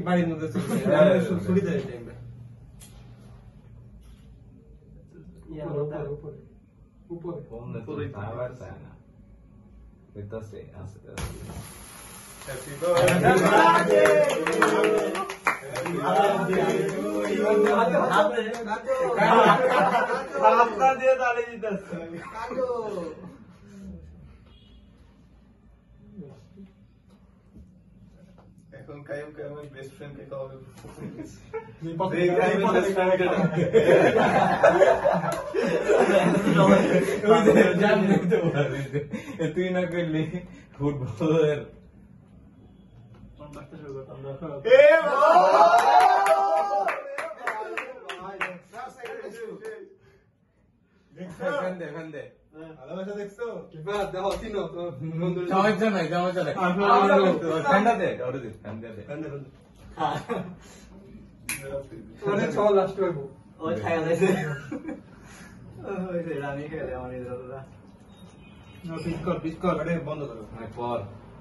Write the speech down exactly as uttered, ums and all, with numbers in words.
বাড়ির মধ্যে ছুটি দেয় টাইমটা উপরে উপরে উপরে আবার চায় না হইতাছে আস্তে আস্তে হ্যাপি বার্থডে আপনারা দিয়ে তালে দিতেছে কাটো এখন কাইম কাইমের বেস্ট ফ্রেন্ড কে খাওয়াবে এই কাইমের বেস্ট ফ্রেন্ড কে জানতে তো পারবি তুই না করলি ফুটবলার কোন বাচ্চা শুরু করতাম দেখো এ বাবা ফ্যান দে ফ্যান দে ভালোবাসা দেখছো কিবা দেখো তিনো বন্ধু সমস্যা নাই সমস্যা নাই ফ্যানটা দে ওরে দে ফ্যান দে বন্ধু ওরে চল লাস্ট করব ওই খাইয়া দিয়েছে ওই রানী খেলে আমার দাদা না পিস কর পিস কর আরে বন্ধ করো পর